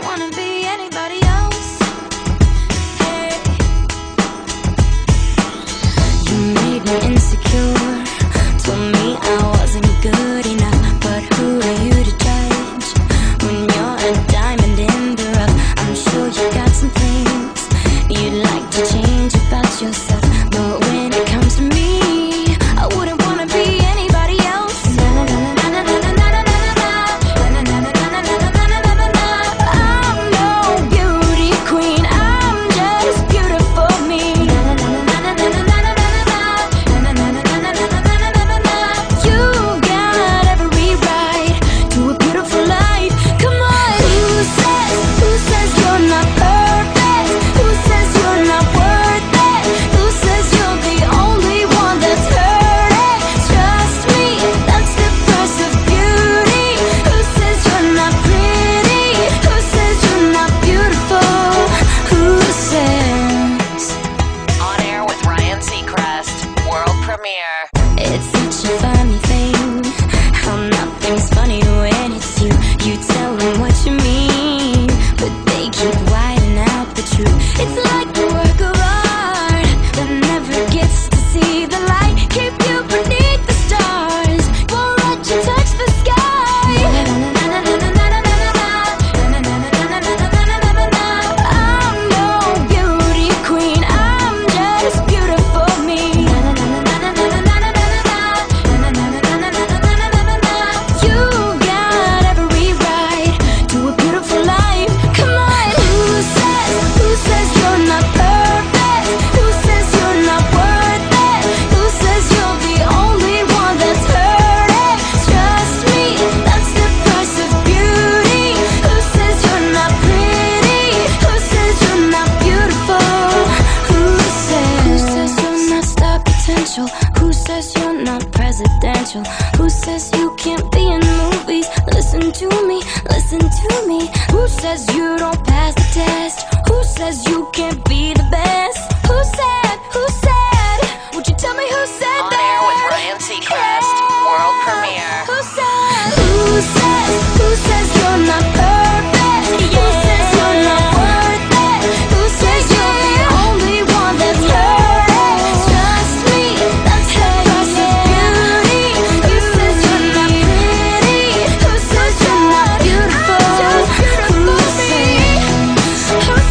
wanna be anybody else. Hey, you made me insecure, told me I wasn't good enough. But who are you to judge when you're a diamond in the rough? I'm sure you got some things you'd like to change about yourself, but when it comes to me, I wouldn't wanna be anybody else. I'm no beauty queen, I'm just beautiful me. You got every right to a beautiful life. Come on. Who says you're not perfect? Who says you're not worth it? Who says you're the only one that's hurting? Trust me, that's the price of beauty. Who says you're not pretty? Who says you're not beautiful? Who says? On air with Ryan Seacrest, world premiere. It's such a funny thing how nothing's funny when it's you. You tell them what you mean, but they keep whiting out the truth. It's like a work of art that never gets to see the light. Keep you beneath the stars, won't let you touch the sky. I'm no beauty queen, I'm just beautiful me. You got every right to a beautiful life. Come on. Who says you're not perfect? Who says you're not worth it? Who says you're the only one that's hurting? Trust me, that's the price of beauty. Who says you're not pretty? Who says you're not beautiful? Who says you're not star potential? Who says you're not presidential? Who says you can't be in movies? Listen to me, listen to me. Who says you don't pass the test? Who says you can't be the best? Who said? Who said? Would you tell me who said On that? air with Ryan Seacrest, world premiere. Who says? Who says you're not perfect? Who says you're not worth it? Who says you're the only one that's hurting? Trust me, that's the price of beauty. Who says you're not pretty? Who says you're not beautiful? Who says?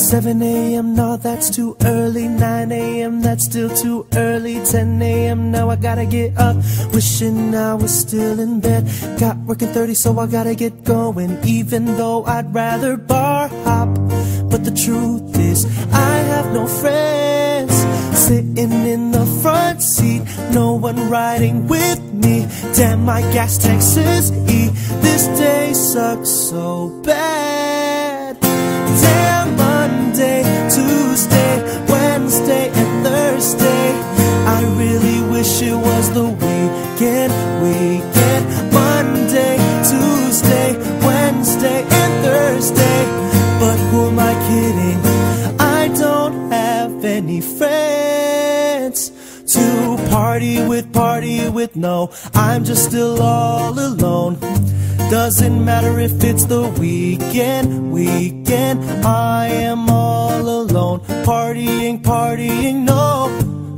7 a.m., no, that's too early. 9 a.m., that's still too early. 10 a.m., now I gotta get up. Wishing I was still in bed. Got working 30, so I gotta get going. Even though I'd rather bar hop. But the truth is, I have no friends. Sitting in the front seat, no one riding with me. Damn, my gas Texas E. This day sucks so bad. Damn, Monday, Tuesday, Wednesday, and Thursday. I really wish it was the weekend. Monday, Tuesday, Wednesday, and Thursday. But who am I kidding? I don't have any friends to party with, no, I'm just still all alone. Doesn't matter if it's the weekend, I am all alone. Partying, no.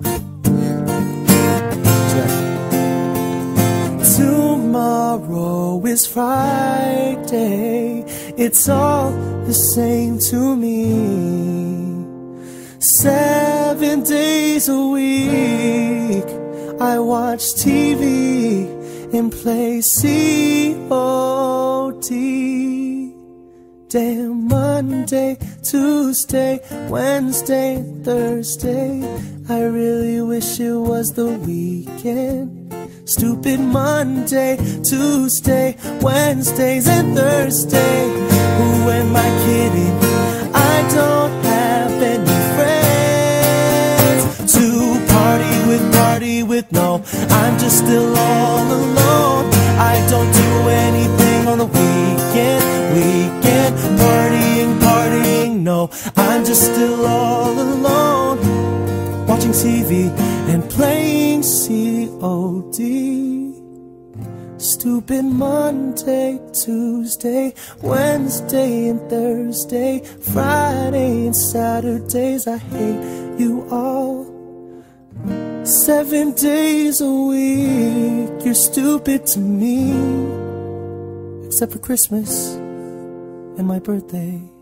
Tomorrow is Friday, it's all the same to me. 7 days a week, I watch TV and play COD. Damn, Monday, Tuesday, Wednesday, Thursday. I really wish it was the weekend. Stupid Monday, Tuesday, Wednesdays, and Thursday. Who am I kidding? I don't have any friends to party with, no, I'm just still all alone. I don't do anything on the weekend, partying, no, I'm just still all alone. Watching TV and playing COD. Stupid Monday, Tuesday, Wednesday, and Thursday, Friday and Saturdays. I hate you all. 7 days a week, you're stupid to me. Except for Christmas and my birthday.